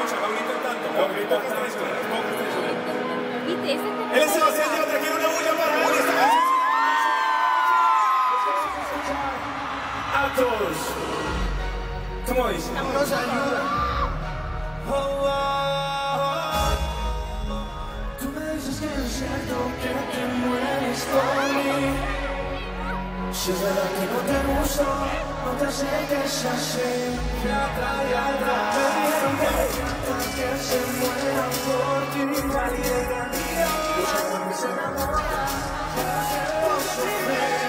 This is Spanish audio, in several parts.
escucha, va gritando tanto. Poca estrella. Él es Sebastián Yatra, quiero una bulla para él. Esta canción. A todos. ¿Cómo dice? Nos ayuda. Tú me dices que no es cierto que te mueres por mí. Si es verdad que no te gusto, no te acerques así. Me dijeron que se mueran por ti. Muchas veces se enamoran, por sufrir.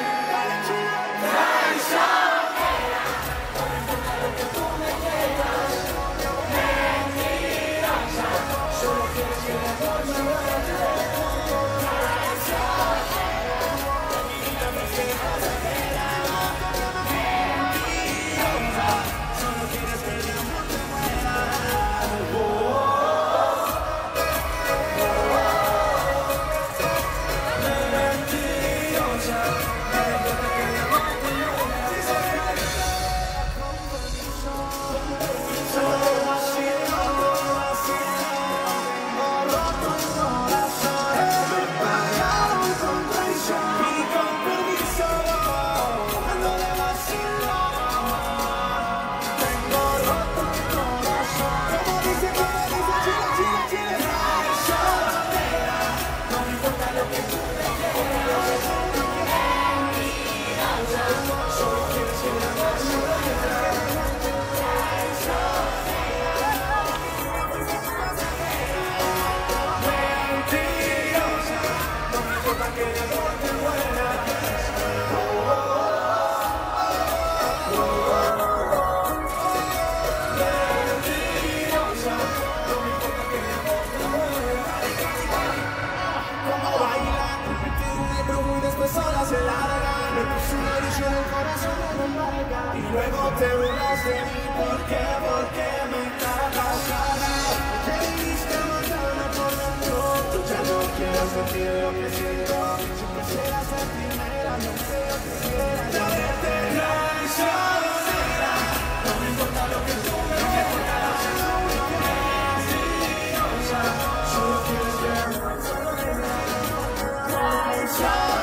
Se larga, me puso un orillo en el corazón me embarga. Y luego te burlas de mí, ¿por qué? Porque me cargas cara. Te viniste mañana por dentro, yo ya no quiero sentir lo que siento. Si quisieras ser primera, no sé lo que quieras. Ya vete traicionera, no me importa lo que tú me digas. Mentirosa, solo quieres que solo traicionera.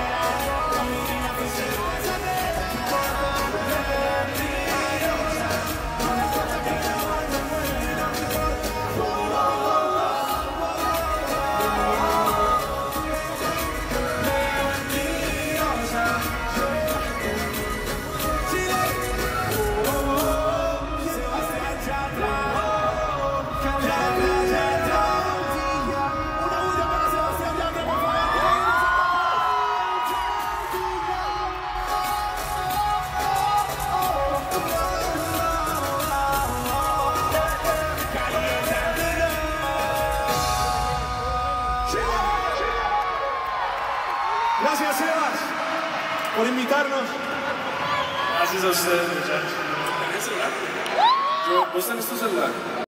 Gracias, Sebas, por invitarnos. Gracias a ustedes, muchachos. ¿Tenés celular? ¿Vos tenés tu celular?